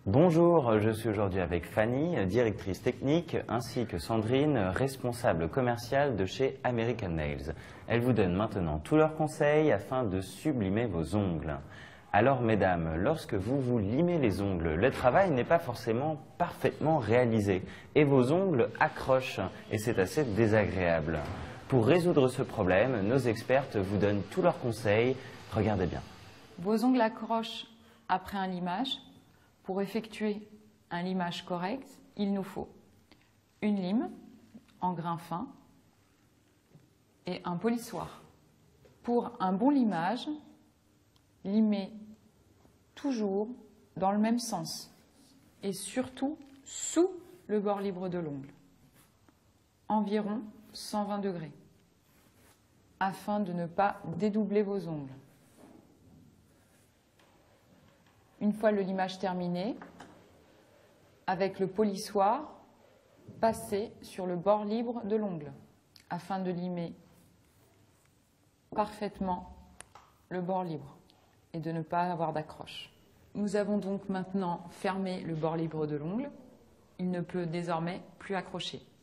Bonjour, je suis aujourd'hui avec Fanny, directrice technique, ainsi que Sandrine, responsable commerciale de chez American Nails. Elles vous donnent maintenant tous leurs conseils afin de sublimer vos ongles. Alors mesdames, lorsque vous vous limez les ongles, le travail n'est pas forcément parfaitement réalisé et vos ongles accrochent et c'est assez désagréable. Pour résoudre ce problème, nos expertes vous donnent tous leurs conseils. Regardez bien. Vos ongles accrochent après un limage. Pour effectuer un limage correct, il nous faut une lime en grain fin et un polissoir. Pour un bon limage, limez toujours dans le même sens et surtout sous le bord libre de l'ongle, environ 120 degrés, afin de ne pas dédoubler vos ongles. Une fois le limage terminé, avec le polissoir, passez sur le bord libre de l'ongle afin de limer parfaitement le bord libre et de ne pas avoir d'accroche. Nous avons donc maintenant fermé le bord libre de l'ongle. Il ne peut désormais plus accrocher.